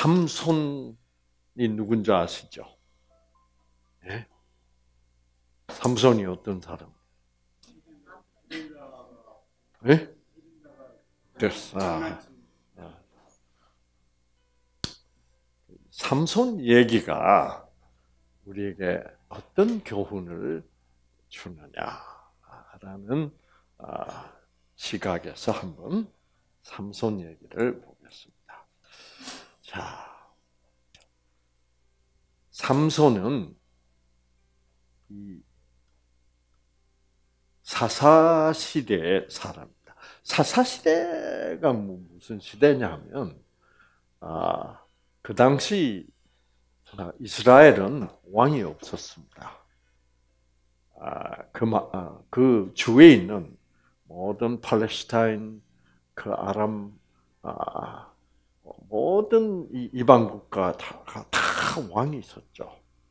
삼손이 누군지 아시죠? 네? 삼손이 어떤 사람? 네? 됐어. 삼손 얘기가 우리에게 어떤 교훈을 주느냐라는 시각에서 한번 삼손 얘기를 보겠습니다. 자, 삼손은 이 사사시대의 사람입니다. 사사시대가 무슨 시대냐면, 그 당시 이스라엘은 왕이 없었습니다. 그 주위에 있는 모든 팔레스타인, 그 아람, 모든 이방 국가 다 왕이 있었죠.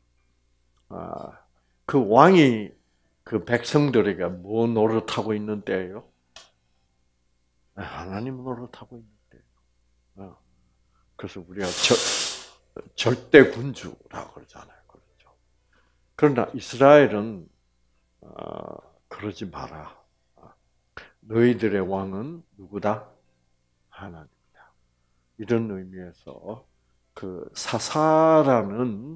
그 왕이 그 백성들에게 뭐 노릇하고 있는 때예요? 하나님 노릇하고 있는 때예요. 그래서 우리가 절대 군주라고 그러잖아요. 그렇죠. 그러나 이스라엘은 그러지 마라. 너희들의 왕은 누구다? 하나님이다. 이런 의미에서 그 사사라는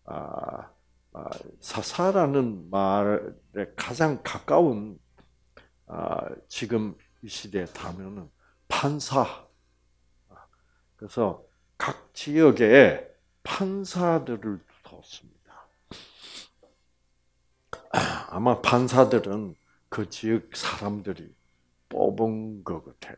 말에 가장 가까운 지금 이 시대의 단어는 판사. 그래서 각 지역에 판사들을 뒀습니다. 아마 판사들은 그 지역 사람들이 뽑은 것 같아요.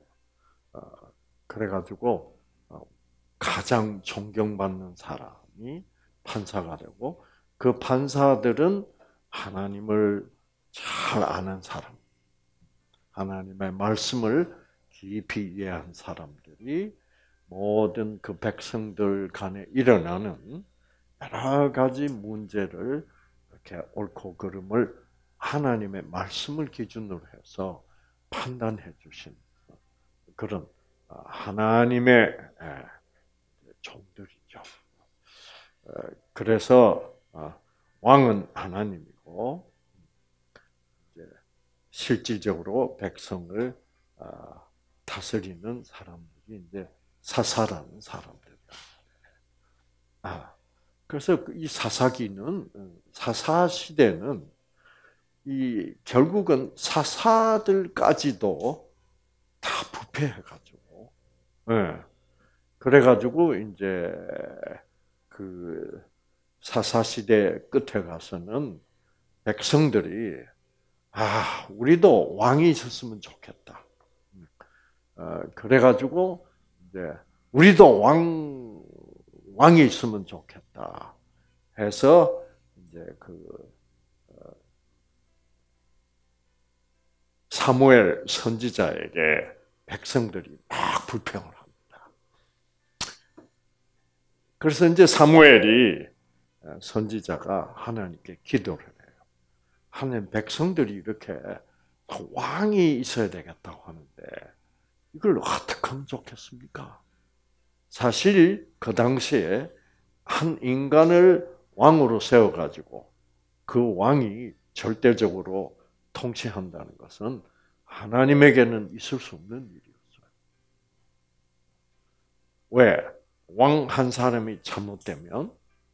그래가지고 가장 존경받는 사람이 판사가 되고, 그 판사들은 하나님을 잘 아는 사람, 하나님의 말씀을 깊이 이해한 사람들이 모든 그 백성들 간에 일어나는 여러 가지 문제를 이렇게 옳고 그름을 하나님의 말씀을 기준으로 해서 판단해 주신 그런 하나님의 종들이죠. 그래서 왕은 하나님이고 실질적으로 백성을 다스리는 사람들이 이제 사사라는 사람들이야. 그래서 이 사사 시대는 결국은 사사들까지도 다 부패해가지고, 그래가지고 이제 그 사사 시대 끝에 가서는 백성들이 우리도 왕이 있었으면 좋겠다. 그래가지고 이제 우리도 왕이 있으면 좋겠다 해서 이제 사무엘 선지자에게 백성들이 막 불평을 합니다. 그래서 이제 사무엘이 선지자가 하나님께 기도를 해요. 하나님, 백성들이 이렇게 왕이 있어야 되겠다고 하는데 이걸 어떻게 하면 좋겠습니까? 사실 그 당시에 한 인간을 왕으로 세워가지고 그 왕이 절대적으로 통치한다는 것은 하나님에게는 있을 수 없는 일이었어요. 왜? 왕 한 사람이 잘못되면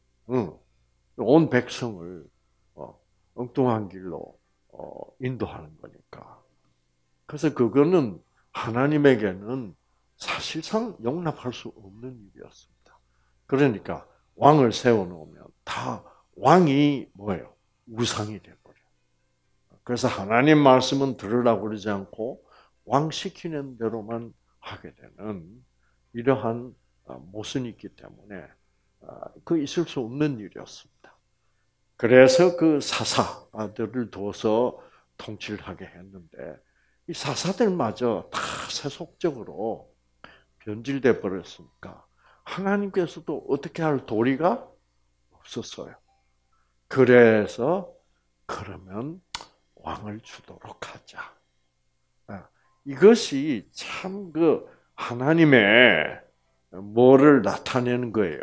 온 백성을 엉뚱한 길로 인도하는 거니까. 그래서 그거는 하나님에게는 사실상 용납할 수 없는 일이었습니다. 그러니까 왕을 세워놓으면 다 왕이 뭐예요? 우상이 돼버려요. 그래서 하나님 말씀은 들으라고 그러지 않고 왕 시키는 대로만 하게 되는 이러한 모순이 있기 때문에 그 있을 수 없는 일이었습니다. 그래서 그 사사들을 둬서 통치를 하게 했는데 이 사사들마저 다 세속적으로 변질돼 버렸으니까 하나님께서도 어떻게 할 도리가 없었어요. 그래서 그러면 왕을 주도록 하자. 이것이 참 그 하나님의 뭐를 나타내는 거예요?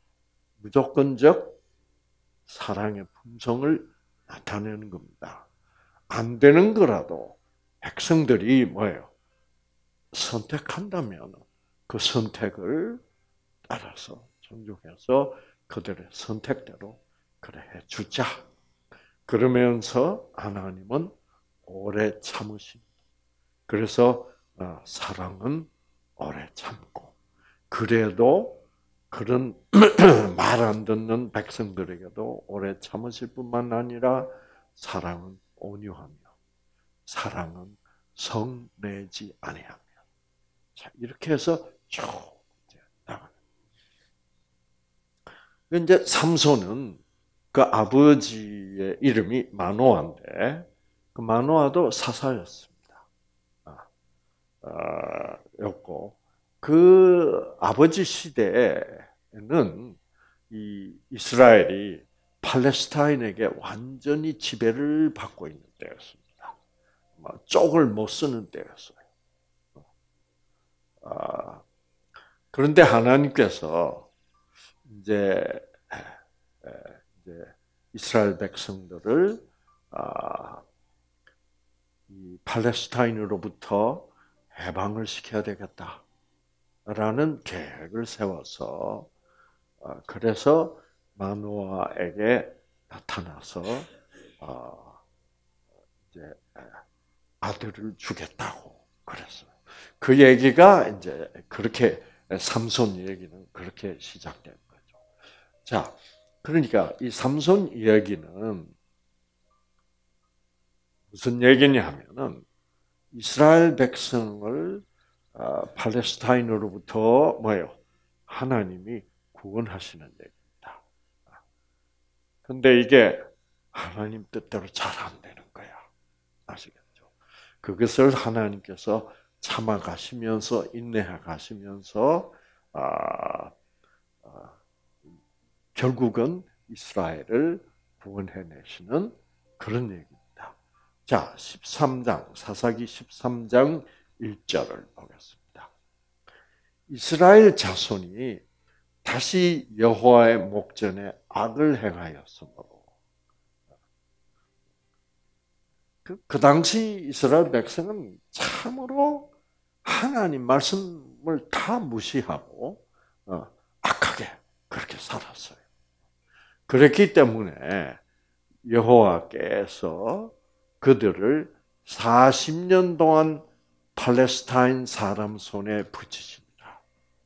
무조건적 사랑의 품성을 나타내는 겁니다. 안 되는 거라도 백성들이 뭐예요? 선택한다면 그 선택을 따라서 존중해서 그들의 선택대로 그래 해주자. 그러면서 하나님은 오래 참으십니다. 그래서 사랑은 오래 참고 그래도 그런 말 안 듣는 백성들에게도 오래 참으실 뿐만 아니라 사랑은 온유하며 사랑은 성내지 아니하며 자 이렇게 해서 쭉 나가요. 이제 삼손은 그 아버지의 이름이 마노아인데 그 마노아도 사사였습니다. 였고 그 아버지 시대에는 이 이스라엘이 팔레스타인에게 완전히 지배를 받고 있는 때였습니다. 쪽을 못 쓰는 때였어요. 그런데 하나님께서 이제 이스라엘 백성들을 이 팔레스타인으로부터 해방을 시켜야 되겠다라는 계획을 세워서 그래서 마노아에게 나타나서 이제 아들을 주겠다고 그랬어요. 그 얘기가 이제 그렇게 삼손 얘기는 그렇게 시작된 거죠. 자, 그러니까 이 삼손 이야기는 무슨 얘기냐 하면은 이스라엘 백성을 팔레스타인으로부터 뭐예요? 하나님이 구원하시는 얘기입니다. 근데 이게 하나님 뜻대로 잘 안 되는 거야. 아시겠죠? 그것을 하나님께서 참아 가시면서 인내해 가시면서 결국은 이스라엘을 구원해 내시는 그런 얘기입니다. 자, 13장, 사사기 13장 1절을 보겠습니다. 이스라엘 자손이 다시 여호와의 목전에 악을 행하였으므로 그 당시 이스라엘 백성은 참으로 하나님 말씀을 다 무시하고 악하게 그렇게 살았어요. 그렇기 때문에 여호와께서 그들을 40년 동안 팔레스타인 사람 손에 붙이십니다.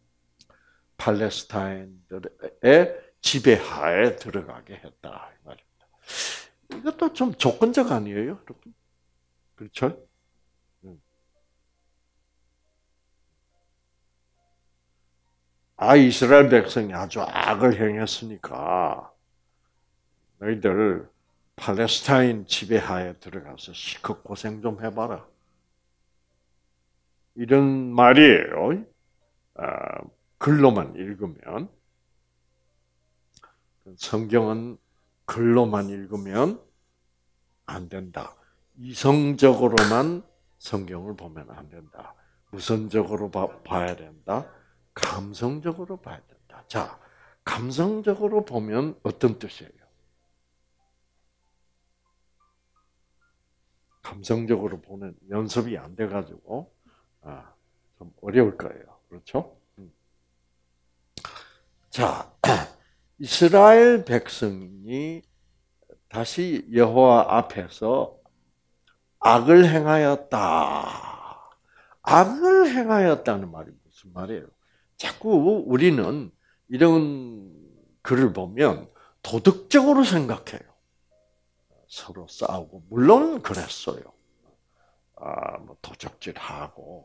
팔레스타인들의 지배하에 들어가게 했다. 이 말입니다. 이것도 좀 조건적 아니에요, 여러분? 그렇죠? 이스라엘 백성이 아주 악을 행했으니까 너희들 팔레스타인 지배하에 들어가서 실컷 고생 좀 해봐라. 이런 말이에요. 글로만 읽으면 성경은 글로만 읽으면 안 된다. 이성적으로만 성경을 보면 안 된다. 무선적으로 봐야 된다. 감성적으로 봐야 된다. 자, 감성적으로 보면 어떤 뜻이에요? 감성적으로 보는 연습이 안 돼가지고 좀 어려울 거예요. 그렇죠? 자, 이스라엘 백성이 다시 여호와 앞에서 악을 행하였다. 악을 행하였다는 말이 무슨 말이에요? 자꾸 우리는 이런 글을 보면 도덕적으로 생각해요. 서로 싸우고 물론 그랬어요. 뭐 도적질하고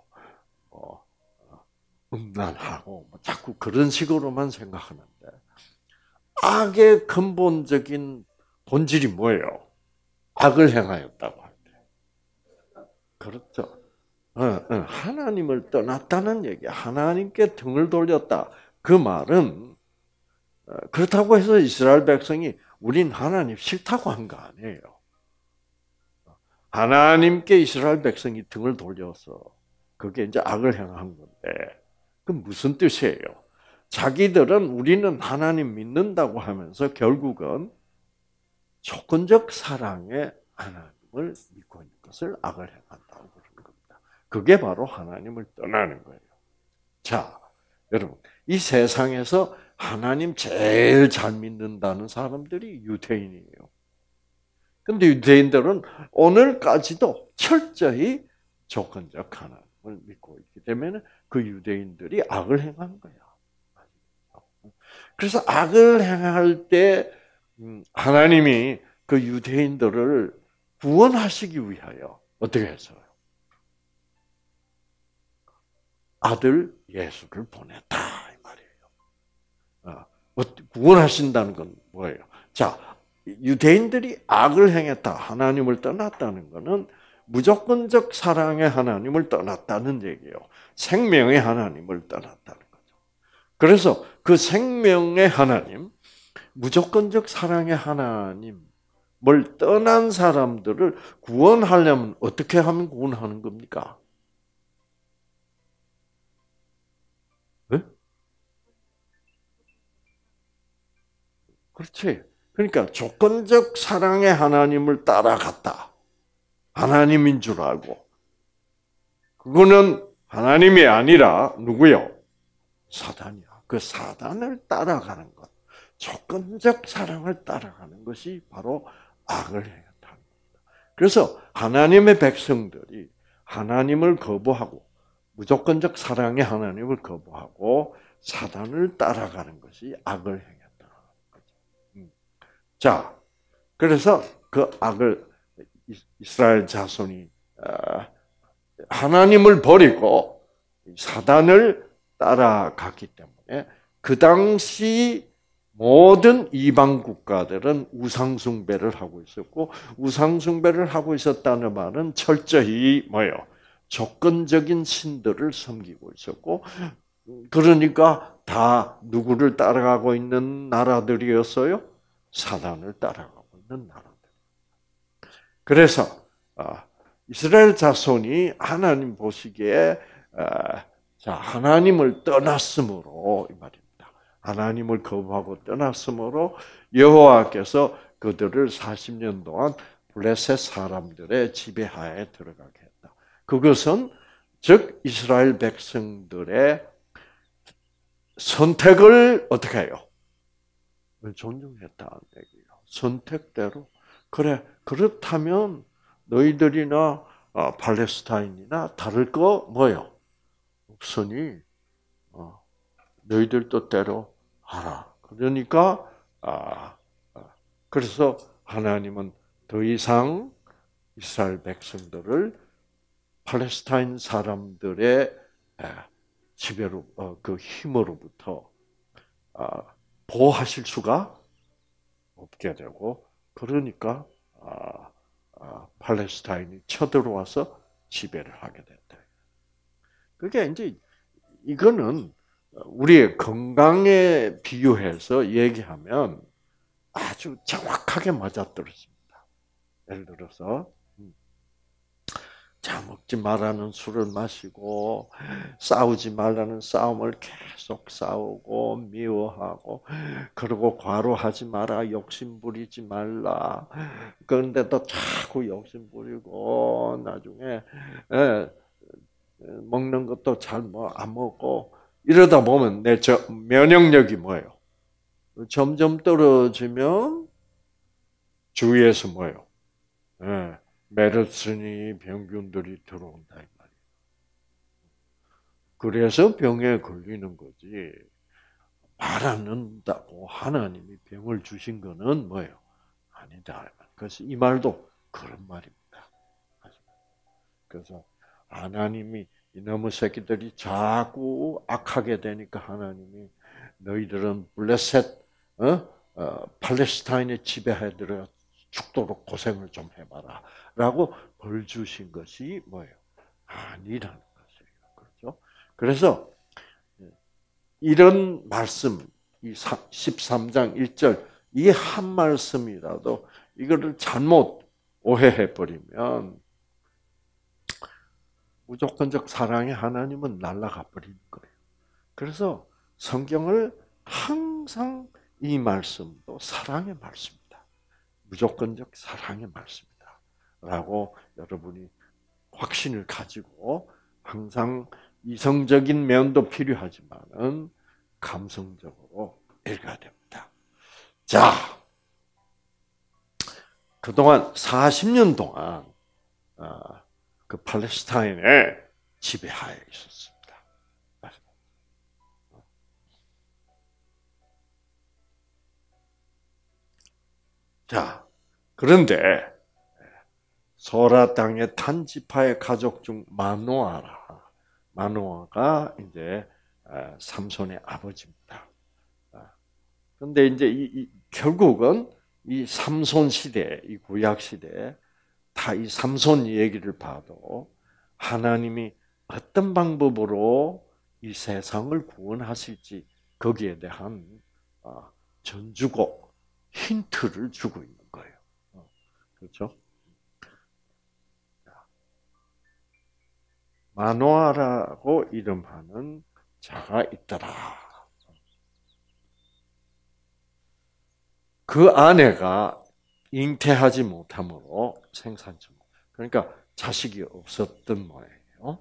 음란하고 자꾸 그런 식으로만 생각하는데 악의 근본적인 본질이 뭐예요? 악을 행하였다고 할 때. 그렇죠. 하나님을 떠났다는 얘기, 하나님께 등을 돌렸다. 그 말은 그렇다고 해서 이스라엘 백성이 우린 하나님 싫다고 한 거 아니에요. 하나님께 이스라엘 백성이 등을 돌려서 그게 이제 악을 행한 건데 그 무슨 뜻이에요? 자기들은 우리는 하나님 믿는다고 하면서 결국은 조건적 사랑의 하나님을 믿고 있는 것을 악을 행한다고 그러는 겁니다. 그게 바로 하나님을 떠나는 거예요. 자, 여러분, 이 세상에서 하나님 제일 잘 믿는다는 사람들이 유대인이에요. 근데 유대인들은 오늘까지도 철저히 조건적 하나님을 믿고 있기 때문에 그 유대인들이 악을 행한 거야. 그래서 악을 행할 때 하나님이 그 유대인들을 구원하시기 위하여 어떻게 했어요? 아들 예수를 보냈다 이 말이에요. 구원하신다는 건 뭐예요? 자, 유대인들이 악을 행했다, 하나님을 떠났다는 것은 무조건적 사랑의 하나님을 떠났다는 얘기예요. 생명의 하나님을 떠났다는 거죠. 그래서 그 생명의 하나님, 무조건적 사랑의 하나님을 떠난 사람들을 구원하려면 어떻게 하면 구원하는 겁니까? 네? 그렇지. 그러니까 조건적 사랑의 하나님을 따라갔다. 하나님인 줄 알고. 그거는 하나님이 아니라 누구요? 사단이야. 그 사단을 따라가는 것. 조건적 사랑을 따라가는 것이 바로 악을 행했다는 겁니다. 그래서 하나님의 백성들이 하나님을 거부하고 무조건적 사랑의 하나님을 거부하고 사단을 따라가는 것이 악을 행했다는 거죠. 자, 그래서 그 악을 이스라엘 자손이 하나님을 버리고 사단을 따라갔기 때문에 그 당시 모든 이방 국가들은 우상 숭배를 하고 있었고 우상 숭배를 하고 있었다는 말은 철저히 뭐예요? 조건적인 신들을 섬기고 있었고 그러니까 다 누구를 따라가고 있는 나라들이었어요? 사단을 따라가고 있는 나라들. 그래서 이스라엘 자손이 하나님 보시기에 하나님을 떠났으므로 이 말입니다. 하나님을 거부하고 떠났으므로 여호와께서 그들을 40년 동안 블레셋 사람들의 지배하에 들어가게 했다. 그것은 즉 이스라엘 백성들의 선택을 어떻게 해요? 존중했다는 얘기예요. 선택대로. 그래, 그렇다면 너희들이나 팔레스타인이나 다를 거 뭐예요? 없으니 너희들 뜻대로 하라. 그러니까 그래서 하나님은 더 이상 이스라엘 백성들을 팔레스타인 사람들의 지배로 그 힘으로부터 보호하실 수가 없게 되고 그러니까 팔레스타인이 쳐들어와서 지배를 하게 됐다. 그게 이제 이거는 우리의 건강에 비유해서 얘기하면 아주 정확하게 맞아떨어집니다. 예를 들어서 자 먹지 말라는 술을 마시고 싸우지 말라는 싸움을 계속 싸우고 미워하고 그리고 과로하지 마라 욕심 부리지 말라 그런데도 자꾸 욕심 부리고 나중에 먹는 것도 잘 안 먹고 이러다 보면 내 면역력이 뭐예요? 점점 떨어지면 주위에서 뭐예요? 메르스니 병균들이 들어온다 이 말이에요. 그래서 병에 걸리는 거지. 말 안 듣는다고 하나님이 병을 주신 거는 뭐예요? 아니다. 그래서 이 말도 그런 말입니다. 그래서 하나님이 이놈의 새끼들이 자꾸 악하게 되니까 하나님이 너희들은 블레셋 팔레스타인의 지배하에 들어 죽도록 고생을 좀 해봐라 라고 벌 주신 것이 뭐예요? 아니라는 것이에요. 그렇죠? 그래서 이런 말씀, 이 13장 1절 이 한 말씀이라도 이거를 잘못 오해해 버리면 무조건적 사랑의 하나님은 날아가 버리는 거예요. 그래서 성경을 항상 이 말씀도 사랑의 말씀이다. 무조건적 사랑의 말씀이다. 라고 여러분이 확신을 가지고 항상 이성적인 면도 필요하지만은 감성적으로 읽어야 됩니다. 자, 그동안 40년 동안 그 팔레스타인의 지배하에 있었습니다. 자, 그런데 소라 땅의 탄지파의 가족 중 마노아가 이제 삼손의 아버지입니다. 그런데 이제 결국은 이 삼손 시대, 이 구약 시대 다 이 삼손 얘기를 봐도 하나님이 어떤 방법으로 이 세상을 구원하실지 거기에 대한 전주곡 힌트를 주고 있는 거예요. 그렇죠? 마노아라고 이름하는 자가 있더라. 그 아내가 잉태하지 못함으로 생산치 못. 그러니까 자식이 없었던 모양이에요.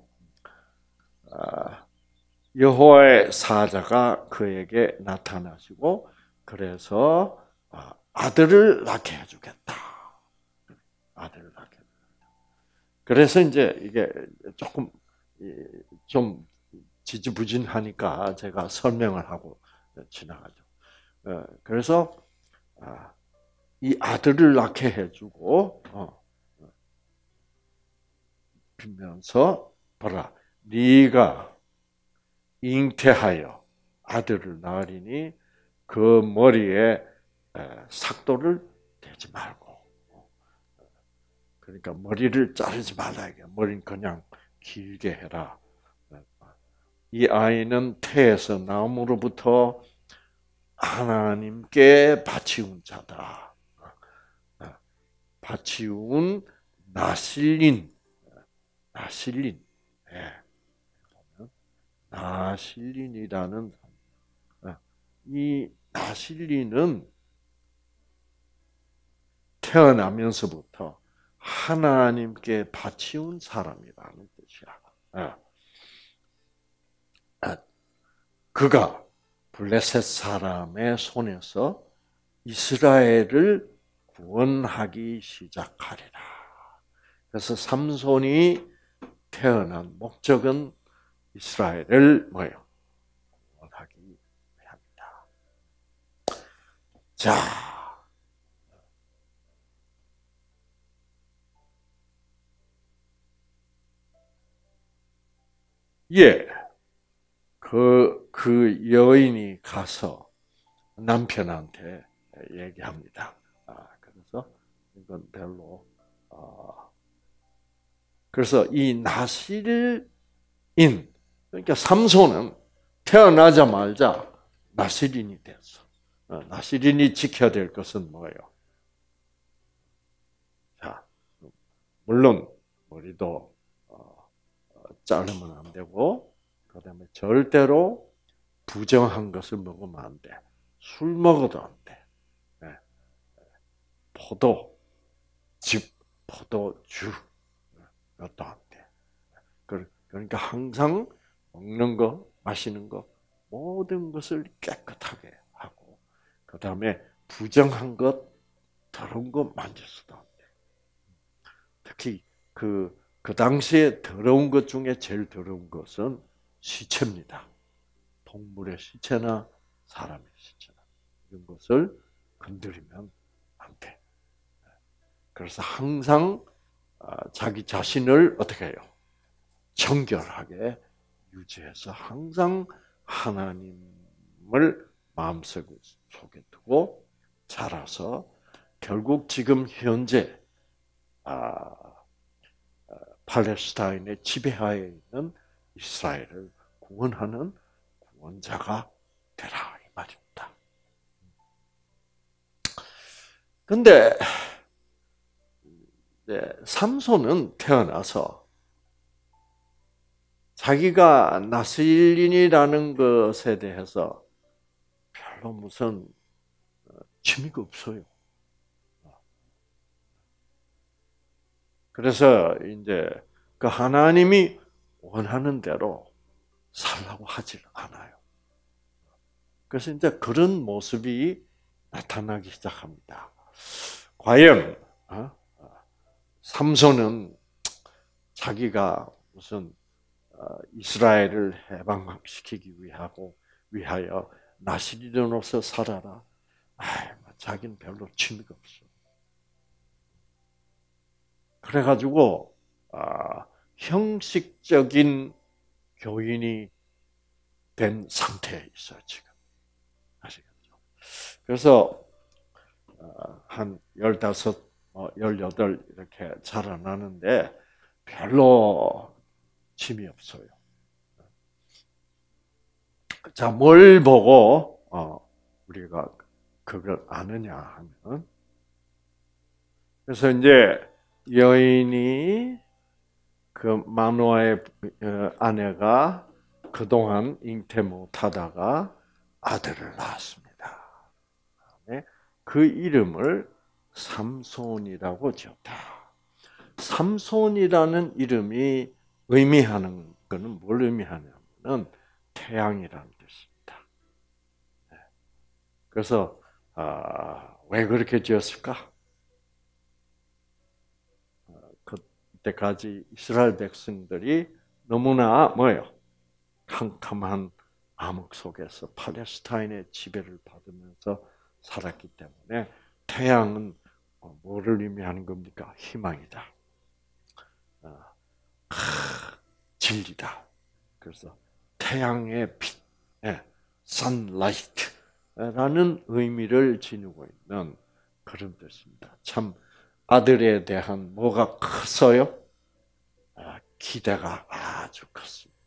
여호와의 사자가 그에게 나타나시고 그래서 아들을 낳게 해주겠다. 아들을 낳게 해주겠다. 그래서 이제 이게 조금 좀 지지부진하니까 제가 설명을 하고 지나가죠. 그래서 이 아들을 낳게 해주고 빌면서 보라, 네가 잉태하여 아들을 낳으리니 그 머리에 삭도를 대지 말고, 그러니까 머리를 자르지 말라 이게. 머리는 그냥 길게 해라. 이 아이는 태에서 나옴으로부터 하나님께 바치운 자다. 바치운 나실린. 나실린이라는 이 나실린은 태어나면서부터 하나님께 바치운 사람이라는 뜻이야. 그가 블레셋 사람의 손에서 이스라엘을 구원하기 시작하리라. 그래서 삼손이 태어난 목적은 이스라엘을 뭐예요? 구원하기 위함이다. 자, 예, 그 여인이 가서 남편한테 얘기합니다. 그래서 이건 별로 그래서 이 나실인, 그러니까 삼손은 태어나자마자 나실인이 됐어. 나실인이 지켜야 될 것은 뭐예요? 자, 물론 머리도 자르면 안 되고, 그다음에 절대로 부정한 것을 먹으면 안 돼. 술 먹어도 안 돼. 포도주 것도 안 돼. 그러니까 항상 먹는 거, 마시는 거 모든 것을 깨끗하게 하고, 그 다음에 부정한 것, 더러운 거 만질 수도 안 돼. 특히 그 당시에 더러운 것 중에 제일 더러운 것은 시체입니다. 동물의 시체나 사람의 시체나 이런 것을 건드리면 안 돼. 그래서 항상 자기 자신을 어떻게 해요? 정결하게 유지해서 항상 하나님을 마음속에 두고 자라서 결국 지금 현재 팔레스타인의 지배하에 있는 이스라엘을 구원하는 구원자가 되라 이 말입니다. 근데 삼손은 태어나서 자기가 나스린이라는 것에 대해서 별로 무슨 취미가 없어요. 그래서 이제 그 하나님이 원하는 대로 살라고 하질 않아요. 그래서 이제 그런 모습이 나타나기 시작합니다. 과연 삼손은 자기가 무슨 이스라엘을 해방시키기 위하여 나시린으로서 살아라. 자기는 별로 취미가 없어. 그래가지고 형식적인 교인이 된 상태에 있어요 지금. 아시겠죠? 그래서 한 15, 18 이렇게 자라나는데 별로 취미 없어요. 자, 뭘 보고 우리가 그걸 아느냐 하면, 그래서 이제 여인이 그 마노아의 아내가 그동안 잉태 못하다가 아들을 낳았습니다. 그 이름을 삼손이라고 지었다. 삼손이라는 이름이 의미하는 것은 뭘 의미하냐면 태양이라는 뜻입니다. 그래서 왜 그렇게 지었을까? 그때까지 이스라엘 백성들이 너무나 뭐예요? 캄캄한 암흑 속에서 팔레스타인의 지배를 받으면서 살았기 때문에 태양은 뭐를 의미하는 겁니까? 희망이다. 진리다. 그래서 태양의 빛, sunlight라는 의미를 지니고 있는 그런 뜻입니다. 참 아들에 대한 뭐가 컸어요? 기대가 아주 컸습니다.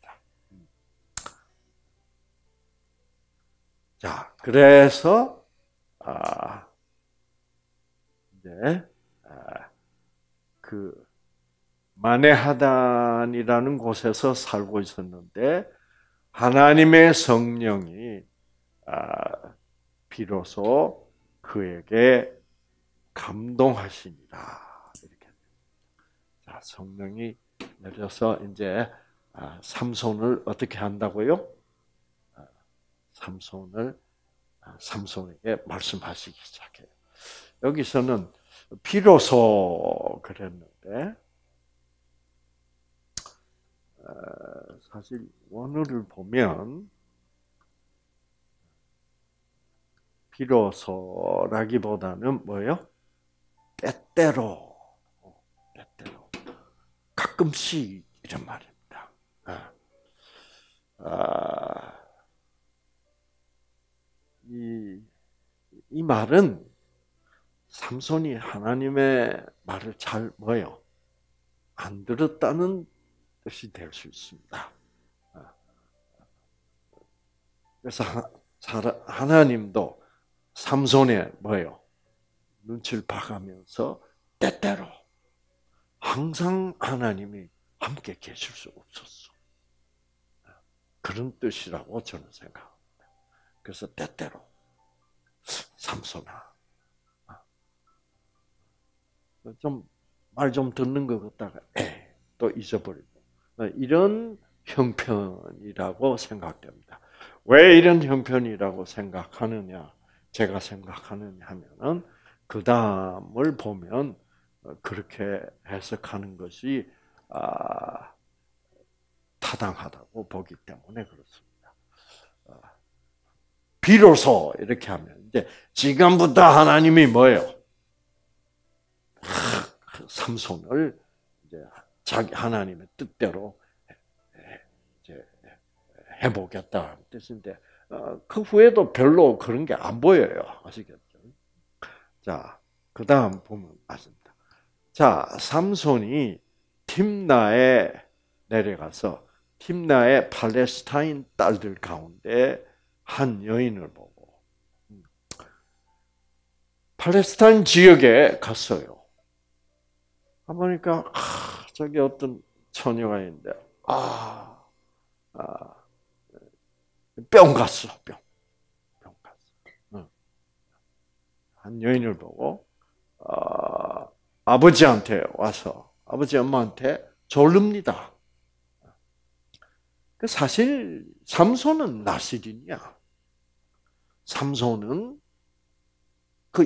자, 그래서 이제 그 마네하단이라는 곳에서 살고 있었는데 하나님의 성령이 비로소 그에게 감동하시니라. 이렇게. 자, 성령이 내려서 이제 삼손을 어떻게 한다고요? 삼손에게 말씀하시기 시작해요. 여기서는 비로소 그랬는데 사실 원어를 보면 비로소라기보다는 뭐예요? 때때로 가끔씩 이런 말입니다. 이 말은 삼손이 하나님의 말을 잘 뭐예요? 안 들었다는 뜻이 될 수 있습니다. 그래서 하나님도 삼손의 뭐예요? 눈치를 봐가면서 때때로 항상 하나님이 함께 계실 수 없었어. 그런 뜻이라고 저는 생각합니다. 그래서 때때로 삼손아 좀 말 좀 듣는 것 같다가 또 잊어버리고 이런 형편이라고 생각됩니다. 왜 이런 형편이라고 생각하느냐? 제가 생각하느냐 하면은 그 다음을 보면 그렇게 해석하는 것이 타당하다고 보기 때문에 그렇습니다. 비로소 이렇게 하면 이제 지금부터 하나님이 뭐예요? 삼손을 이제 자기 하나님의 뜻대로 이제 해보겠다는 뜻인데 그 후에도 별로 그런 게 안 보여요. 아시겠죠? 자, 그 다음 보면 아십니다. 자, 삼손이 팀나에 내려가서 팀나의 팔레스타인 딸들 가운데 한 여인을 보고 팔레스타인 지역에 갔어요. 보니까 저기 어떤 처녀가 있는데 뿅 갔어. 뿅 갔어. 한 여인을 보고 아버지한테 와서 아버지 엄마한테 졸릅니다. 사실 삼손은 나실인이야. 삼손은 그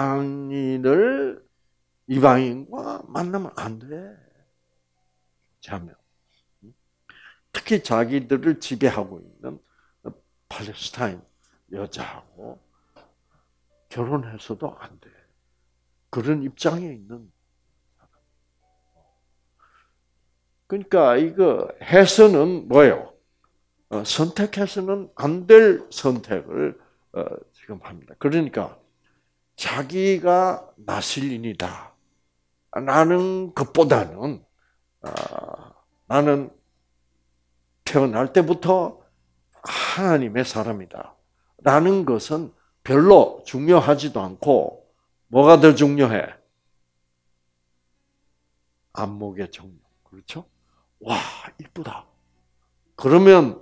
이방인과 만나면 안 돼. 자면 특히 자기들을 지배하고 있는 팔레스타인 여자하고 결혼해서도 안 돼. 그런 입장에 있는 사람. 그러니까 이거 해서는 뭐예요? 선택해서는 안 될 선택을 지금 합니다. 그러니까 자기가 나실인이다 라는 것보다는 나는 태어날 때부터 하나님의 사람이다 라는 것은 별로 중요하지도 않고 뭐가 더 중요해? 안목의 정령. 그렇죠? 와, 이쁘다. 그러면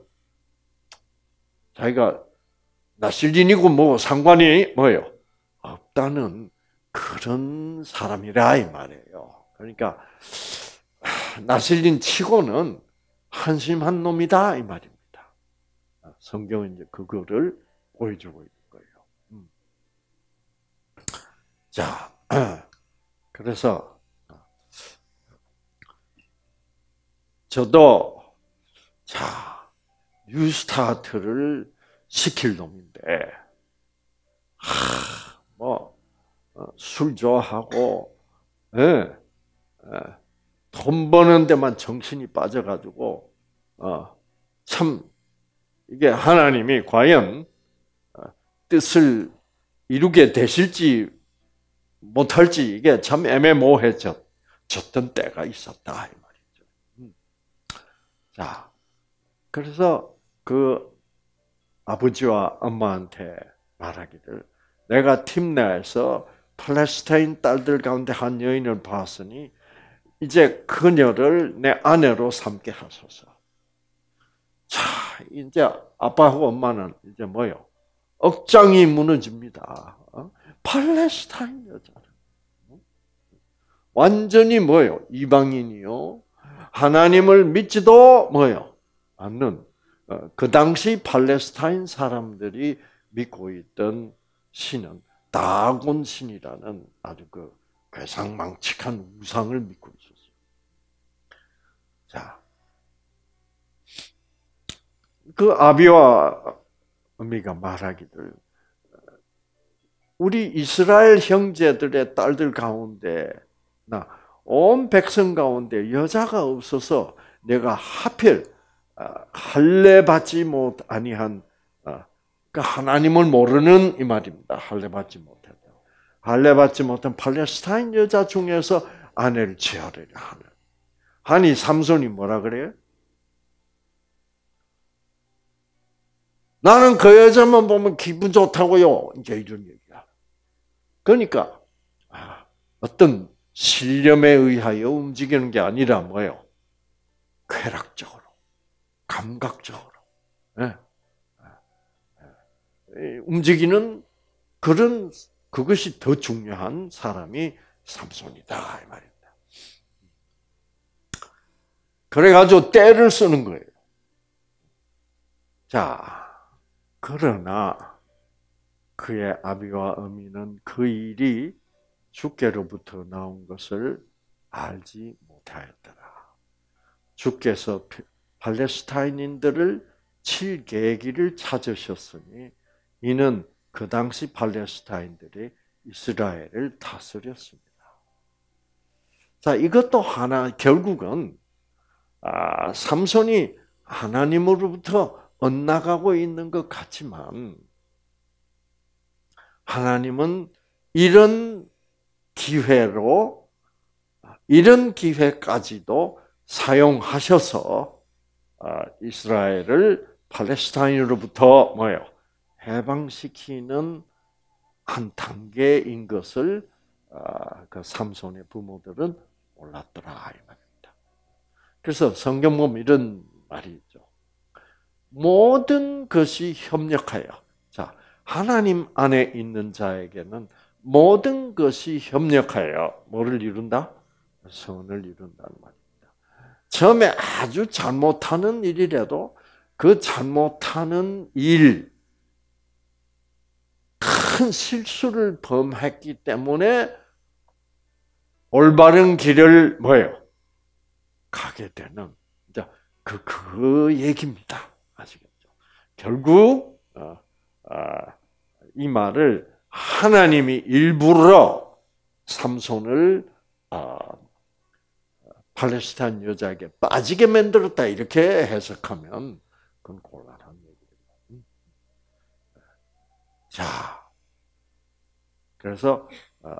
자기가 나실인이고 뭐 상관이 뭐예요? 없다는 그런 사람이라 이 말이에요. 그러니까 나실인 치고는 한심한 놈이다 이 말입니다. 성경은 이제 그거를 보여주고 있는 거예요. 자, 그래서 저도 자 뉴스타트를 시킬 놈인데 술 좋아하고 돈 버는 데만 정신이 빠져가지고 참 이게 하나님이 과연 뜻을 이루게 되실지 못할지 이게 참 애매모호해졌던 때가 있었다 이 말이죠. 자, 그래서 그 아버지와 엄마한테 말하기를 내가 팀내에서 팔레스타인 딸들 가운데 한 여인을 봤으니 이제 그녀를 내 아내로 삼게 하소서. 자, 이제 아빠하고 엄마는 이제 뭐요? 억장이 무너집니다. 팔레스타인 여자를 완전히 뭐요? 이방인이요. 하나님을 믿지도 뭐요? 않는 그 당시 팔레스타인 사람들이 믿고 있던 신은 다곤 신이라는 아주 그 괴상망측한 우상을 믿고 있었어요. 자, 그 아비와 어미가 말하기를 우리 이스라엘 형제들의 딸들 가운데 나 온 백성 가운데 여자가 없어서 내가 하필 할례 받지 못 아니한 그 하나님을 모르는 이 말입니다. 할례 받지 못했다. 할례 받지 못한 팔레스타인 여자 중에서 아내를 취하려고 하는. 하니 삼손이 뭐라 그래요? 나는 그 여자만 보면 기분 좋다고요. 이제 이런 얘기야. 그러니까 어떤 신념에 의하여 움직이는 게 아니라 뭐예요? 쾌락적으로, 감각적으로 움직이는 그것이 더 중요한 사람이 삼손이다 이 말입니다. 그래가지고 때를 쓰는 거예요. 자, 그러나 그의 아비와 어미는 그 일이 주께로부터 나온 것을 알지 못하였더라. 주께서 팔레스타인인들을 칠 계기를 찾으셨으니 이는 그 당시 팔레스타인들이 이스라엘을 다스렸습니다. 자, 이것도 결국은 삼손이 하나님으로부터 엇나가고 있는 것 같지만 하나님은 이런 기회까지도 사용하셔서 이스라엘을 팔레스타인으로부터 뭐예요? 해방시키는 한 단계인 것을 그 삼손의 부모들은 몰랐더라 이 말입니다. 그래서 성경 보면 이런 말이 있죠. 모든 것이 협력하여. 자, 하나님 안에 있는 자에게는 모든 것이 협력하여 뭐를 이룬다? 선을 이룬다는 말입니다. 처음에 아주 잘못하는 일이라도 그 잘못하는 일, 큰 실수를 범했기 때문에 올바른 길을 뭐예요? 가게 되는 그 얘기입니다. 아시겠죠? 결국 이 말을 하나님이 일부러 삼손을 팔레스타인 여자에게 빠지게 만들었다 이렇게 해석하면 그건 곤란한 얘기예요. 자, 그래서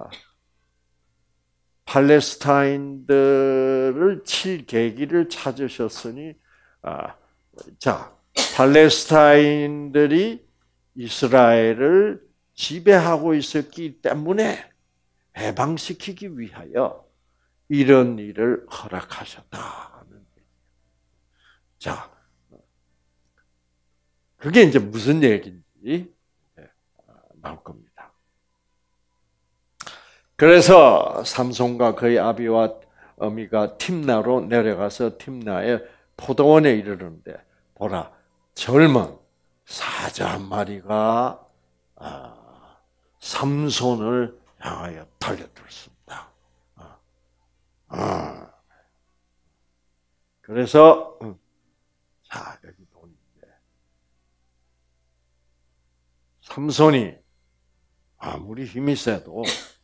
팔레스타인들을 칠 계기를 찾으셨으니, 자, 팔레스타인들이 이스라엘을 지배하고 있었기 때문에 해방시키기 위하여 이런 일을 허락하셨다는 얘기예요. 자, 그게 이제 무슨 얘기인지 나올 겁니다. 그래서 삼손과 그의 아비와 어미가 팀나로 내려가서 팀나의 포도원에 이르는데 보라, 젊은 사자 한 마리가 삼손을 향하여 달려들었습니다. 그래서 자, 여기 보는데 삼손이 아무리 힘이 세도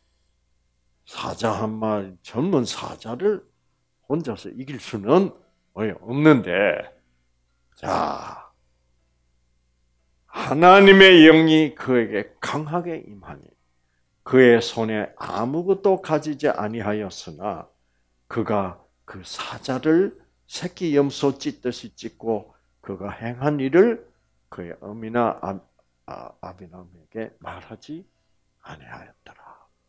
사자 한 마리, 젊은 사자를 혼자서 이길 수는 없는데, 자, 하나님의 영이 그에게 강하게 임하니 그의 손에 아무것도 가지지 아니하였으나 그가 그 사자를 새끼 염소 찢듯이 찢고 그가 행한 일을 그의 어미나 아비남에게 말하지 아니하였더라.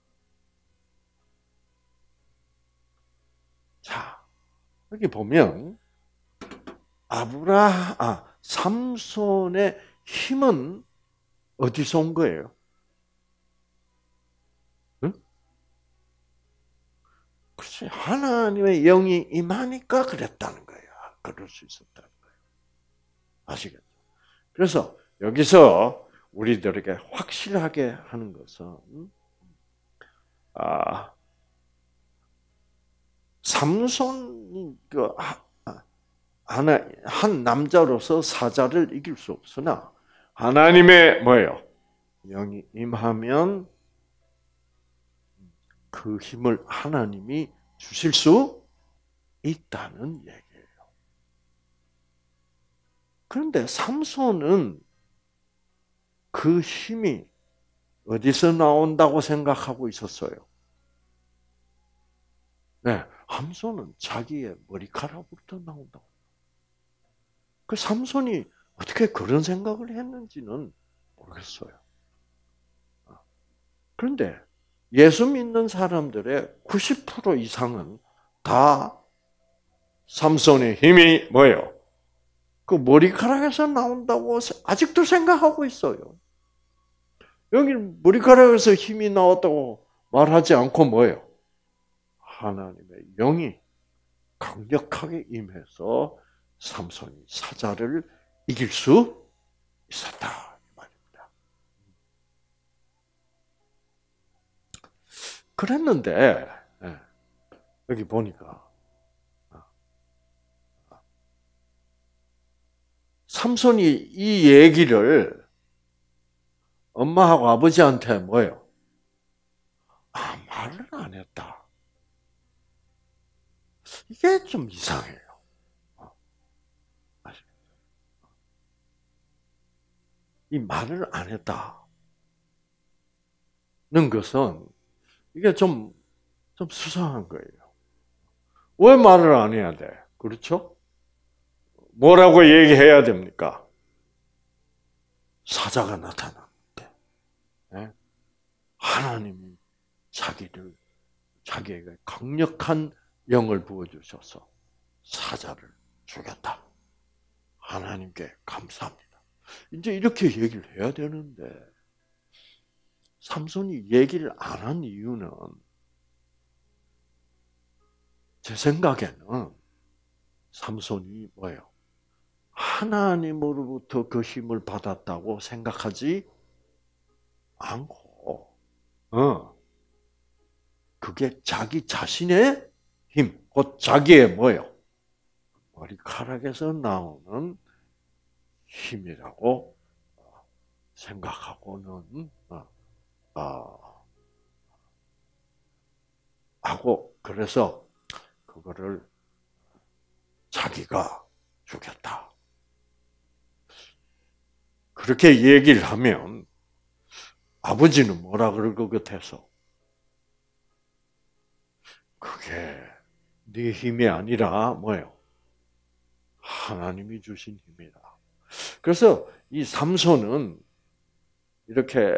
자, 여기 보면 삼손의 힘은 어디서 온 거예요? 응? 글쎄, 하나님의 영이 임하니까 그랬다는 거예요. 그럴 수 있었다는 거예요. 아시겠죠? 그래서 여기서 우리들에게 확실하게 하는 것은 삼손이 한 남자로서 사자를 이길 수 없으나 하나님의 영이 임하면 그 힘을 하나님이 주실 수 있다는 얘기예요. 그런데 삼손은 그 힘이 어디서 나온다고 생각하고 있었어요? 네, 삼손은 자기의 머리카락부터 나온다고. 그 삼손이 어떻게 그런 생각을 했는지는 모르겠어요. 그런데 예수 믿는 사람들의 90% 이상은 다 삼손의 힘이 뭐예요? 그 머리카락에서 나온다고 아직도 생각하고 있어요. 여기 머리카락에서 힘이 나왔다고 말하지 않고 뭐예요? 하나님의 영이 강력하게 임해서 삼손이 사자를 이길 수 있었다 이 말입니다. 그랬는데 여기 보니까 삼손이 이 얘기를 엄마하고 아버지한테 말을 안 했다. 이게 좀 이상해요. 이 말을 안 했다는 것은 이게 좀 수상한 거예요. 왜 말을 안 해야 돼? 그렇죠? 뭐라고 얘기해야 됩니까? 사자가 나타났는데 하나님이 자기에게 강력한 영을 부어주셔서 사자를 죽였다. 하나님께 감사합니다. 이제 이렇게 얘기를 해야 되는데 삼손이 얘기를 안 한 이유는 제 생각에는 삼손이 뭐예요? 하나님으로부터 그 힘을 받았다고 생각하지 않고, 그게 자기 자신의 힘, 곧 자기의 뭐예요? 머리카락에서 나오는 힘이라고 생각하고는, 하고, 그래서 그거를 자기가 죽였다. 그렇게 얘기를 하면 아버지는 뭐라 그럴 것 같아서 그게 네 힘이 아니라 뭐예요? 하나님이 주신 힘이다. 그래서 이 삼손은 이렇게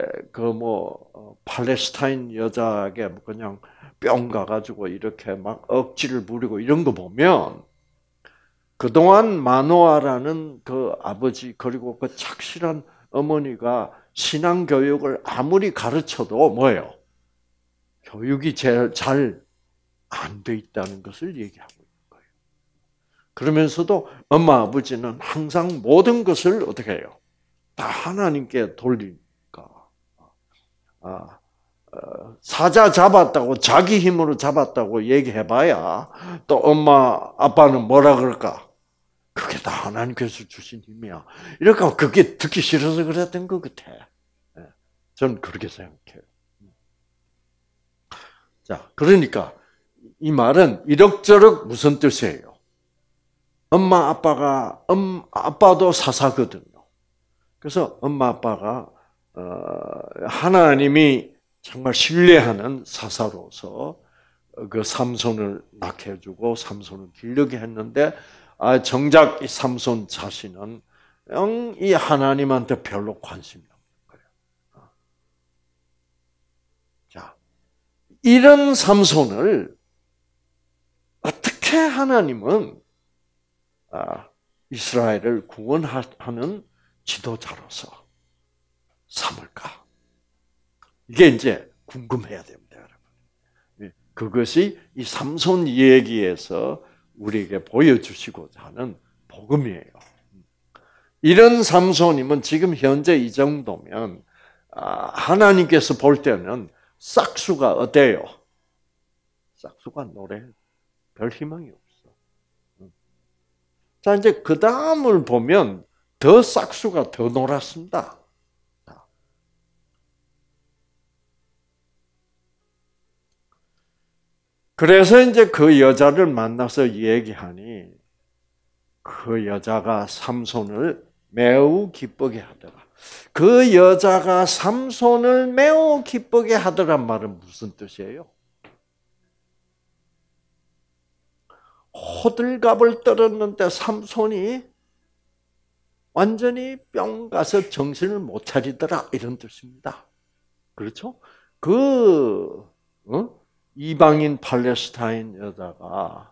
팔레스타인 여자에게 그냥 뿅 가가지고 이렇게 막 억지를 부리고 이런 거 보면 그동안 마노아라는 그 아버지 그리고 그 착실한 어머니가 신앙 교육을 아무리 가르쳐도 뭐예요? 교육이 잘 안 돼 있다는 것을 얘기하고 있는 거예요. 그러면서도 엄마 아버지는 항상 모든 것을 어떻게 해요? 다 하나님께 돌리니까. 사자 잡았다고 자기 힘으로 잡았다고 얘기해봐야 또 엄마 아빠는 뭐라 그럴까? 그게 다 하나님께서 주신 힘이야. 이렇게 그게 듣기 싫어서 그랬던 것 같아. 저는 그렇게 생각해요. 자, 그러니까 이 말은 이럭저럭 무슨 뜻이에요? 엄마 아빠도 사사거든요. 그래서 엄마 아빠가 하나님이 정말 신뢰하는 사사로서 그 삼손을 낳게해주고 삼손을 기르게 했는데 정작 이 삼손 자신은 이 하나님한테 별로 관심이 없는 거예요. 자, 이런 삼손을 어떻게 하나님은 이스라엘을 구원하는 지도자로서 삼을까? 이게 이제 궁금해야 됩니다, 여러분. 그것이 이 삼손 얘기에서 우리에게 보여주시고자 하는 복음이에요. 이런 삼손이면 지금 현재 이 정도면 하나님께서 볼 때는 싹수가 어때요? 싹수가 노래 별 희망이 없어. 자, 이제 그 다음을 보면 더 싹수가 더 놀았습니다. 그래서 이제 그 여자를 만나서 얘기하니 그 여자가 삼손을 매우 기쁘게 하더라. 그 여자가 삼손을 매우 기쁘게 하더란 말은 무슨 뜻이에요? 호들갑을 떨었는데 삼손이 완전히 뿅 가서 정신을 못 차리더라 이런 뜻입니다. 그렇죠? 이방인 팔레스타인 여자가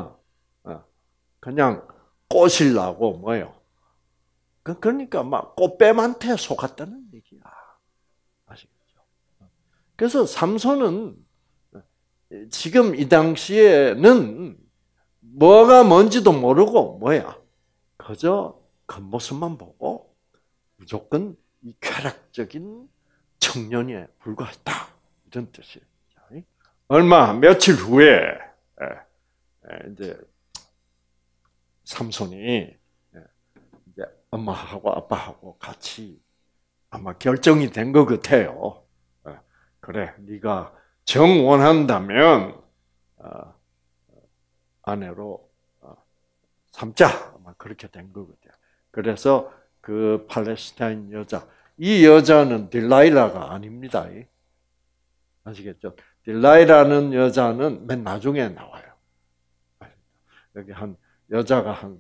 그냥 꼬시려고 뭐요? 그러니까 막 꽃뱀한테 속았다는 얘기야. 아시겠죠? 그래서 삼손은 지금 이 당시에는 뭐가 뭔지도 모르고 뭐야? 그저 겉모습만 보고 무조건 이 쾌락적인 청년에 불과했다 이런 뜻이에요. 며칠 후에 이제 삼손이 이제 엄마하고 아빠하고 같이 아마 결정이 된 것 같아요. 그래, 네가 정원한다면 아내로 삼자. 아마 그렇게 된 것 같아요. 그래서 그 팔레스타인 여자, 이 여자는 딜라일라가 아닙니다. 아시겠죠? 딜라이라는 여자는 맨 나중에 나와요. 여기 여자가 한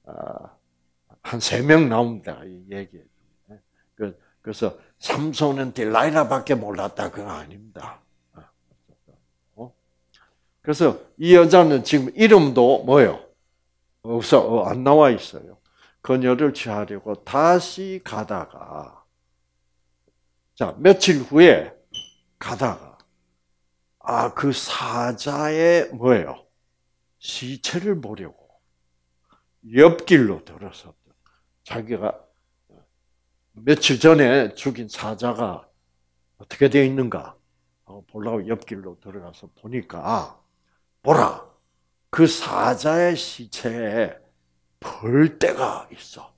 3명 나옵니다. 이 얘기에. 그래서 삼손은 딜라이라밖에 몰랐다. 그거 아닙니다. 그래서 이 여자는 지금 이름도 뭐예요? 없어, 안 나와 있어요. 그녀를 취하려고 다시 가다가, 자, 며칠 후에 가다가, 그 사자의 뭐예요? 시체를 보려고 옆길로 들어섰다. 자기가 며칠 전에 죽인 사자가 어떻게 되어 있는가 보려고 옆길로 들어가서 보니까, 보라! 그 사자의 시체에 벌떼가 있어.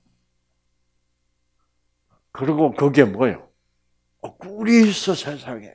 그리고 그게 뭐예요? 꿀이 있어, 세상에.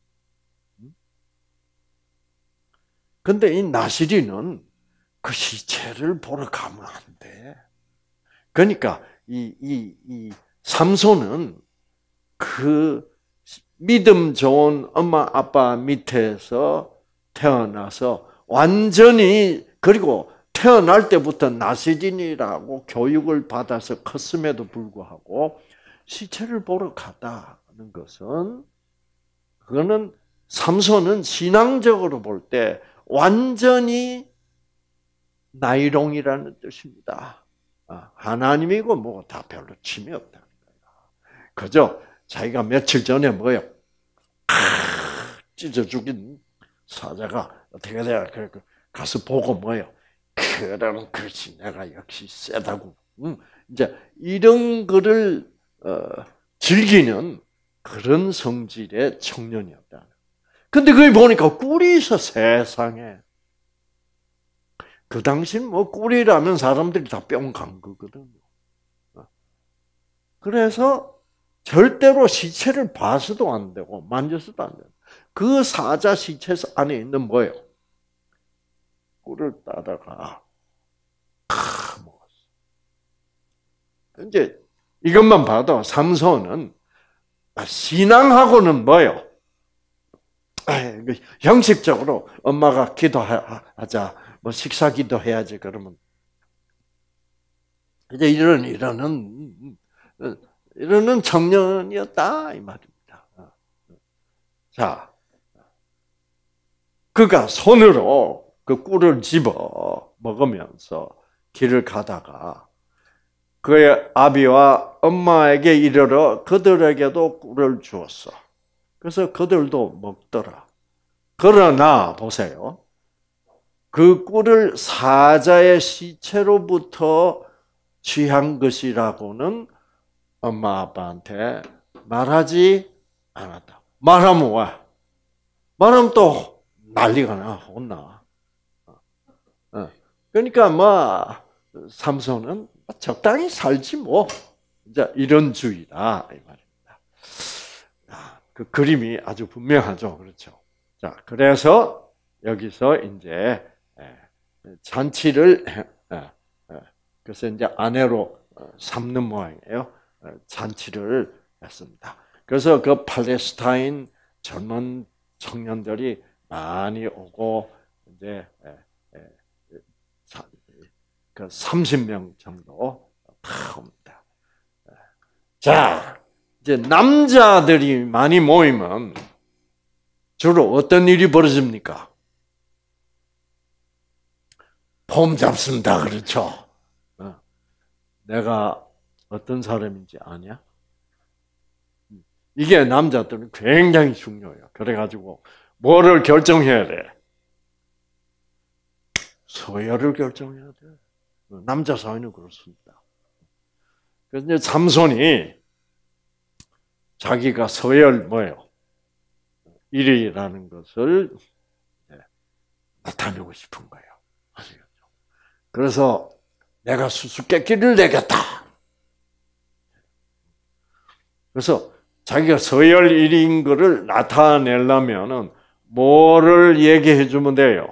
근데 이 나시린은 그 시체를 보러 가면 안 돼. 그러니까 이 삼손은 그 믿음 좋은 엄마 아빠 밑에서 태어나서 완전히, 그리고 태어날 때부터 나시린이라고 교육을 받아서 컸음에도 불구하고 시체를 보러 갔다는 것은, 그거는 삼손은 신앙적으로 볼 때 완전히 나이롱이라는 뜻입니다. 하나님이고 뭐고 다 별로 침이 없다. 그죠? 자기가 며칠 전에 뭐요? 찢어 죽인 사자가 어떻게 돼야, 가서 보고 뭐요? 그럼 그렇지, 내가 역시 세다고. 이제 이런 거를 즐기는 그런 성질의 청년이었다. 근데 거기 보니까 꿀이 있어, 세상에. 그 당시는 뭐 꿀이라면 사람들이 다 뿅 간 거거든요. 그래서 절대로 시체를 봐서도 안 되고 만져서도 안 되고, 그 사자 시체 안에 있는 뭐예요? 꿀을 따다가 먹었어. 이제 이것만 봐도 삼손은 신앙하고는 뭐예요? 형식적으로 엄마가 기도하자, 뭐 식사 기도해야지, 그러면 이제 이러는 청년이었다 이 말입니다. 자, 그가 손으로 그 꿀을 집어 먹으면서 길을 가다가 그의 아비와 엄마에게 이르러 그들에게도 꿀을 주었어. 그래서 그들도 먹더라. 그러나 보세요. 그 꿀을 사자의 시체로부터 취한 것이라고는 엄마 아빠한테 말하지 않았다. 말하면 왜? 말하면 또 난리가 나, 혼나. 그러니까 뭐 삼손은 적당히 살지 뭐, 이제 이런 주의다 이 말입니다. 그 그림이 아주 분명하죠, 그렇죠? 자, 그래서 여기서 이제 잔치를 그래서 이제 아내로 삼는 모양이에요. 잔치를 했습니다. 그래서 그 팔레스타인 젊은 청년들이 많이 오고 이제 그 30명 정도 다 옵니다. 자, 이제 남자들이 많이 모이면 주로 어떤 일이 벌어집니까? 폼 잡습니다. 그렇죠? 내가 어떤 사람인지 아냐? 이게 남자들은 굉장히 중요해요. 그래가지고 뭐를 결정해야 돼? 서열을 결정해야 돼. 남자 사회는 그렇습니다. 그래서 이제 삼손이 자기가 서열 뭐예요? 1위라는 것을 나타내고 싶은 거예요. 아시겠죠? 그래서 내가 수수께끼를 내겠다. 그래서 자기가 서열 1위인 것을 나타내려면 뭐를 얘기해 주면 돼요?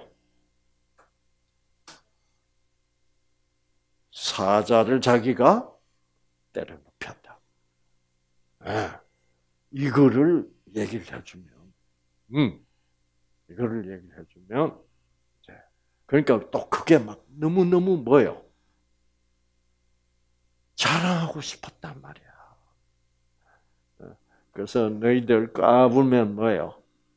사자를 자기가 때려 눕혔다. 이거를 얘기를 해주면, 이거를 얘기를 해주면, 그러니까 또 그게 막 너무너무 뭐예요? 자랑하고 싶었단 말이야. 그래서 너희들 까불면 뭐예요?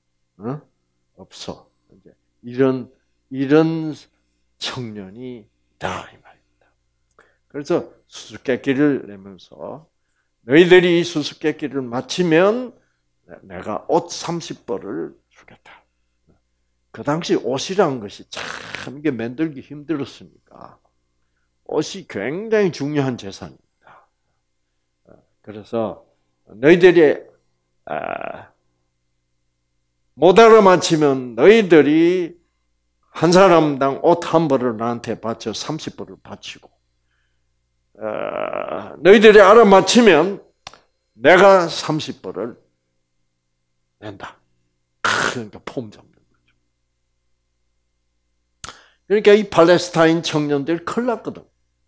없어. 이제 이런 청년이 다 이 말입니다. 그래서 수수께끼를 내면서 너희들이 이 수수께끼를 마치면 내가 옷 30벌을 주겠다. 그 당시 옷이란 것이 참 이게 만들기 힘들었으니까 옷이 굉장히 중요한 재산입니다. 그래서 너희들이 못 알아맞히면 너희들이 한 사람당 옷 한 벌을 나한테 바쳐 30벌을 바치고 너희들이 알아맞히면 내가 30벌을 낸다. 그러니까 폼 잡는 거죠. 그러니까 이 팔레스타인 청년들 큰일 났거든.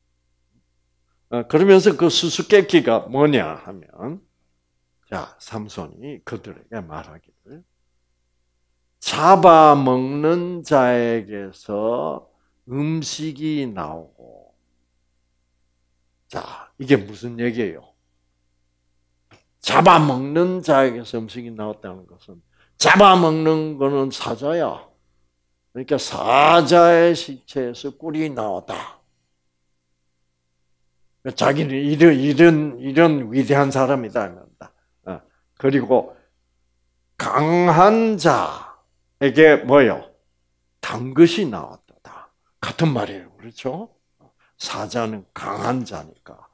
그러면서 그 수수께끼가 뭐냐 하면, 자, 삼손이 그들에게 말하기를, 잡아먹는 자에게서 음식이 나오고, 자, 이게 무슨 얘기예요? 잡아먹는 자에게서 음식이 나왔다는 것은, 잡아먹는 거는 사자야. 그러니까 사자의 시체에서 꿀이 나왔다. 자기는 이런 위대한 사람이다. 그리고 강한 자에게 뭐요? 단 것이 나왔다. 같은 말이에요. 그렇죠? 사자는 강한 자니까.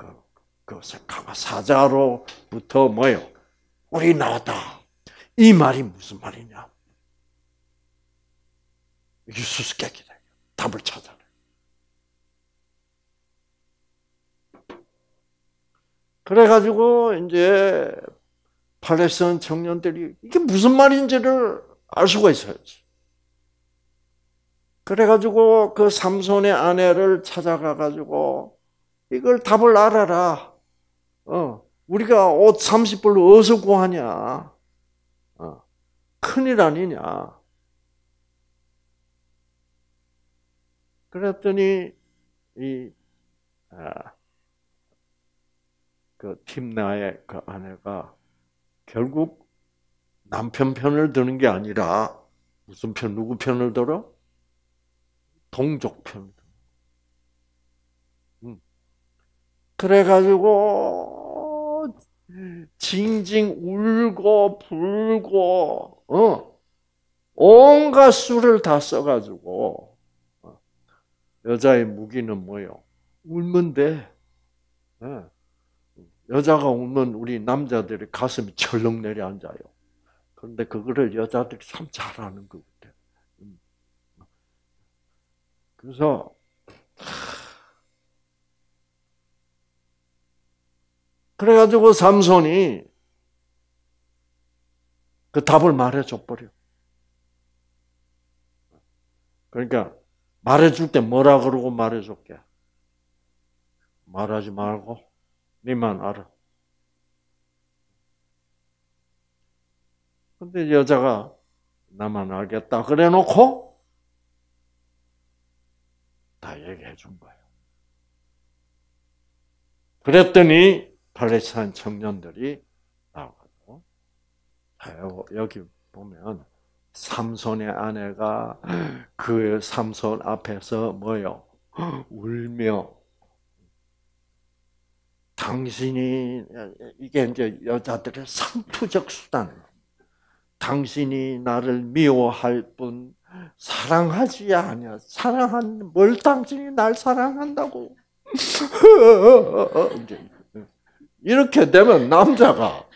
사자로부터 뭐요? 꿀이 나왔다. 이 말이 무슨 말이냐? 이게 수수께끼다. 답을 찾아라. 그래가지고 이제 팔레스타인 청년들이 이게 무슨 말인지를 알 수가 있어야지. 그래가지고 그 삼손의 아내를 찾아가가지고 이걸 답을 알아라. 우리가 옷 30벌로 어디서 구하냐? 큰일 아니냐? 그랬더니 그 팀나의 그 아내가 결국 남편 편을 드는 게 아니라 무슨 편, 누구 편을 들어? 동족 편을 들어. 그래가지고 징징 울고 불고 온갖 수를 다 써가지고 여자의 무기는 뭐요? 울면 돼. 여자가 울면 우리 남자들의 가슴이 철렁 내려앉아요. 그런데 그거를 여자들이 참 잘하는 것 같아요. 그래서 그래가지고 삼손이 그 답을 말해줘 버려. 그러니까 말해줄 때 뭐라 그러고 말해줄게? 말하지 말고 니만 알아. 근데 여자가 나만 알겠다 그래 놓고 다 얘기해 준 거예요. 그랬더니 팔레스타인 청년들이 나와서 여기 보면 삼손의 아내가 그 삼손 앞에서 뭐요? 울며 당신이 이게 이제 여자들의 상투적 수단. 당신이 나를 미워할 뿐 사랑하지 않냐? 사랑한 뭘 당신이 날 사랑한다고? 이렇게 되면 남자가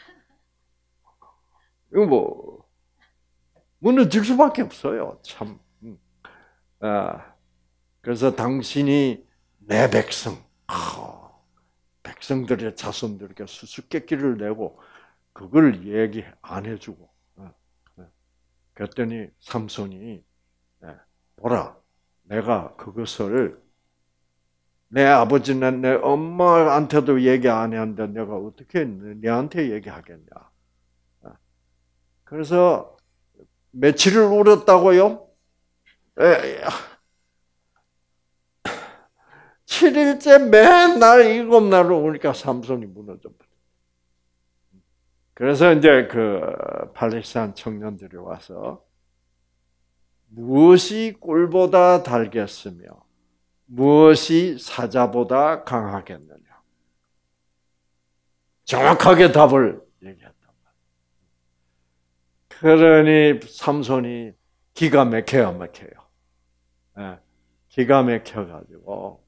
이거 뭐 무너질 수밖에 없어요. 참. 그래서 당신이 내 백성. 백성들의 자손들에게 수수께끼를 내고 그걸 얘기 안 해주고 그랬더니 삼손이 보라 내가 그것을 내 아버지나 내 엄마한테도 얘기 안 했는데 내가 어떻게 너한테 얘기하겠냐. 그래서 며칠을 울었다고요? 7일째 맨날 7날을 우니까 삼손이 무너져 버려. 그래서 이제 그 팔레스타인 청년들이 와서 무엇이 꿀보다 달겠으며 무엇이 사자보다 강하겠느냐? 정확하게 답을 얘기했단 말이에요. 그러니 삼손이 기가 막혀요. 예, 기가 막혀가지고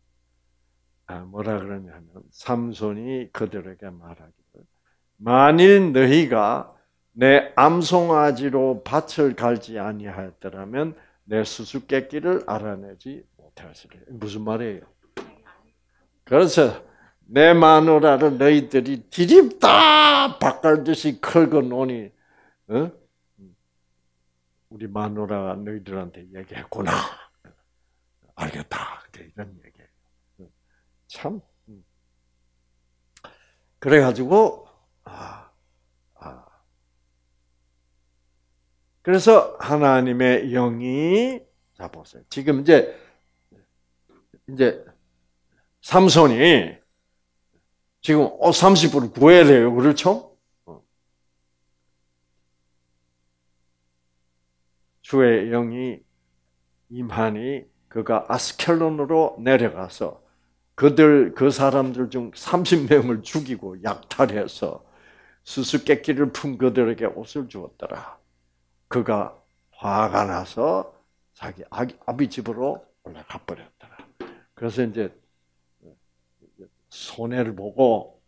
뭐라 그러냐면 삼손이 그들에게 말하기를 만일 너희가 내 암송아지로 밭을 갈지 아니하였더라면 내 수수께끼를 알아내지 못하였으리. 무슨 말이에요? 그래서 내 마누라를 너희들이 디립다 밭갈듯이 긁어 놓으니 우리 마누라가 너희들한테 얘기했구나. 알겠다. 이런 얘기예요. 참. 그래가지고 그래서 하나님의 영이 자 보세요. 지금 이제 삼손이 지금 30불을 구해야 돼요. 그렇죠? 주의 영이 임하니 그가 아스켈론으로 내려가서 그 사람들 중 30명을 죽이고 약탈해서 수수께끼를 푼 그들에게 옷을 주었더라. 그가 화가 나서 자기 아비 집으로 올라가 버렸더라. 그래서 이제 손해를 보고,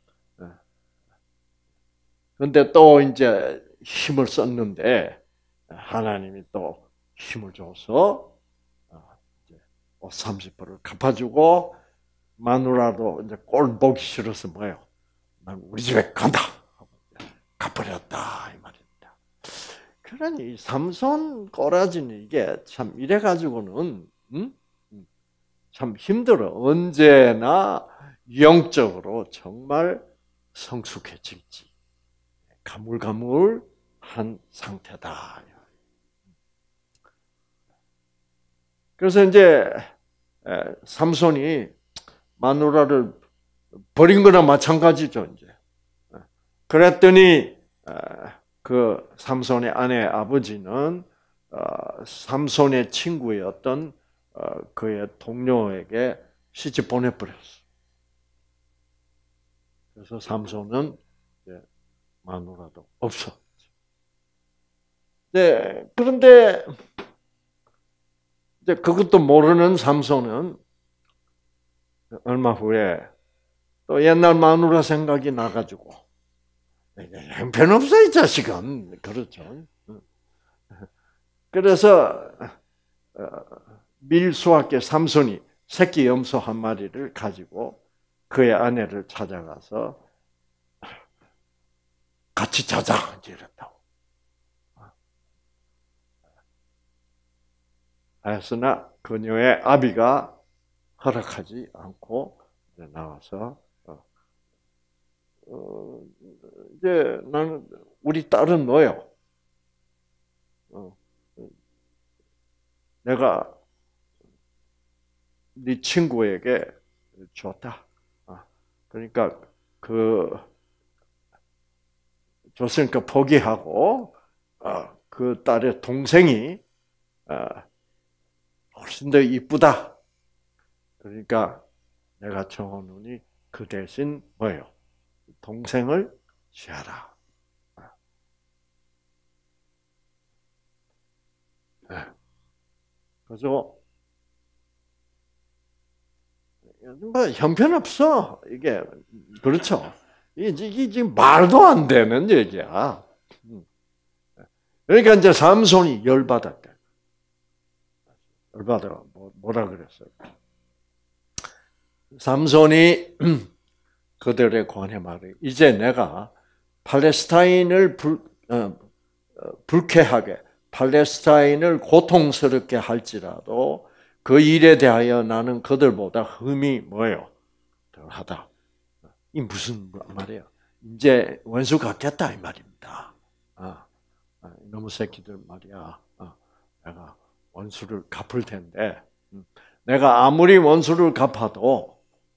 근데 또 이제 힘을 썼는데 하나님이 또 힘을 줘서 30불을 갚아주고 마누라도 이제 꼴 보기 싫어서 뭐예요? 난 우리 집에 간다. 갚아버렸다 이 말입니다. 그러니 삼손 꼬라지는 이게 참 이래가지고는 참 힘들어. 언제나 영적으로 정말 성숙해질지 가물가물한 상태다. 그래서 이제 삼손이 마누라를 버린 거나 마찬가지죠. 이제 그랬더니 그 삼손의 아내 아버지는 삼손의 친구였던 그의 동료에게 시집 보내버렸어. 그래서 삼손은 마누라도 없어. 네, 그런데 이제 그것도 모르는 삼손은 얼마 후에 또 옛날 마누라 생각이 나가지고 형편없어 이 자식은. 그렇죠. 그래서 밀수학계 삼손이 새끼 염소 한 마리를 가지고 그의 아내를 찾아가서 같이 자자 이랬다고. 하였으나 그녀의 아비가 허락하지 않고 나와서 이제 나는 우리 딸은 너요. 내가 네 친구에게 줬다. 그러니까 줬으니까 포기하고 그 딸의 동생이 훨씬 더 이쁘다. 그러니까 내가 정하노니 그 대신 뭐예요? 동생을 취하라. 그래서 뭐 형편없어. 이게 그렇죠. 이게 지금 말도 안 되는 얘기야. 그러니까 이제 삼손이 열받았대. 열받아 뭐라 그랬어요? 삼손이 그들에 관해 말해. 이제 내가 팔레스타인을 불쾌하게, 팔레스타인을 고통스럽게 할지라도 그 일에 대하여 나는 그들보다 흠이 뭐예요? 덜하다. 이 무슨 말이에요? 이제 원수 갚겠다 이 말입니다. 너무 새끼들 말이야. 내가 원수를 갚을 텐데, 내가 아무리 원수를 갚아도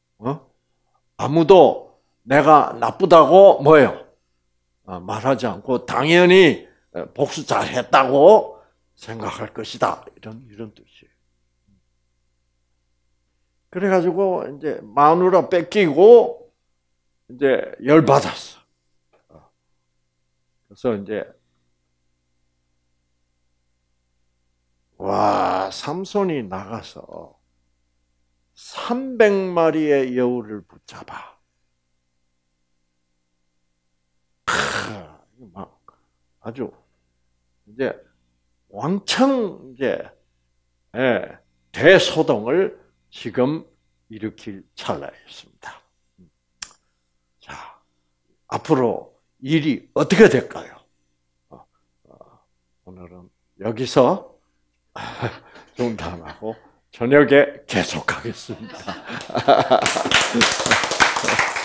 아무도 내가 나쁘다고 뭐예요? 말하지 않고 당연히 복수 잘했다고 생각할 것이다. 이런 뜻이에요. 그래가지고 이제 마누라 뺏기고 이제 열 받았어. 그래서 이제 와, 삼손이 나가서 300마리의 여우를 붙잡아. 막 아주 이제 왕창 이제 대소동을 지금 일으킬 찰나였습니다. 자, 앞으로 일이 어떻게 될까요? 오늘은 여기서 중단하고 저녁에 계속하겠습니다.